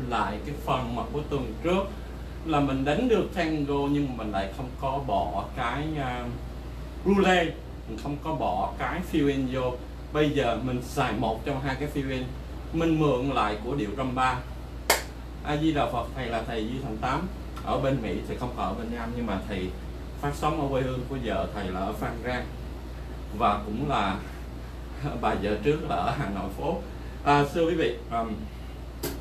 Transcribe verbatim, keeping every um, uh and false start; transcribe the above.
lại cái phần mà của tuần trước là mình đánh được tango nhưng mà mình lại không có bỏ cái uh, roulé, mình không có bỏ cái fill in vô. Bây giờ mình xài một trong hai cái fill in, mình mượn lại của điệu rumba. A Di Đà Phật. Thầy là thầy Duy Thành tám ở bên Mỹ, thì không ở bên Nam, nhưng mà thầy phát sóng ở quê hương của vợ thầy là ở Phan Rang, và cũng là bà vợ trước là ở Hà Nội phố. À, thưa quý vị, um,